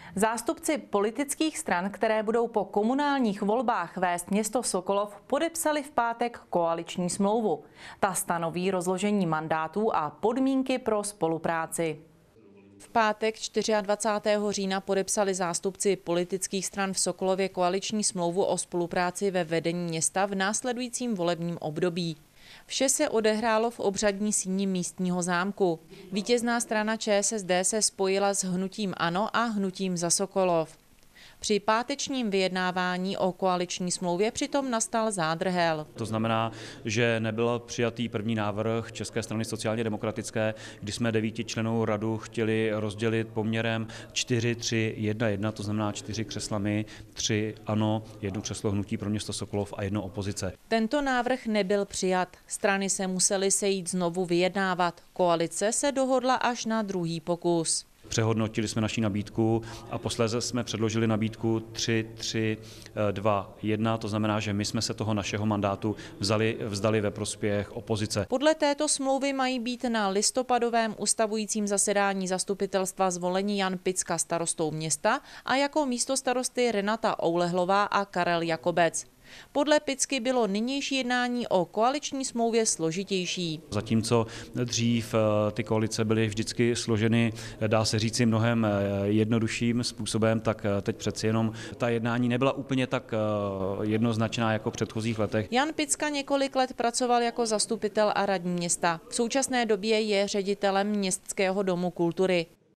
Zástupci politických stran, které budou po komunálních volbách vést město Sokolov, podepsali v pátek koaliční smlouvu. Ta stanoví rozložení mandátů a podmínky pro spolupráci. V pátek 24. října podepsali zástupci politických stran v Sokolově koaliční smlouvu o spolupráci ve vedení města v následujícím volebním období. Vše se odehrálo v obřadní síni místního zámku. Vítězná strana ČSSD se spojila s hnutím ANO a hnutím Za Sokolov. Při pátečním vyjednávání o koaliční smlouvě přitom nastal zádrhel. To znamená, že nebyl přijatý první návrh České strany sociálně demokratické, kdy jsme 9člennou radu chtěli rozdělit poměrem 4-3-1-1, to znamená 4 křesla my, 3 ANO, 1 křeslo hnutí pro město Sokolov a 1 opozice. Tento návrh nebyl přijat. Strany se musely sejít znovu vyjednávat. Koalice se dohodla až na druhý pokus. Přehodnotili jsme naši nabídku a posléze jsme předložili nabídku 3-3-2-1, to znamená, že my jsme se toho našeho mandátu vzdali ve prospěch opozice. Podle této smlouvy mají být na listopadovém ustavujícím zasedání zastupitelstva zvoleni Jan Picka starostou města a jako místostarosty Renata Oulehlová a Karel Jakobec. Podle Picky bylo nynější jednání o koaliční smlouvě složitější. Zatímco dřív ty koalice byly vždycky složeny, dá se říci, mnohem jednodušším způsobem, tak teď přeci jenom ta jednání nebyla úplně tak jednoznačná jako v předchozích letech. Jan Picka několik let pracoval jako zastupitel a radní města. V současné době je ředitelem Městského domu kultury.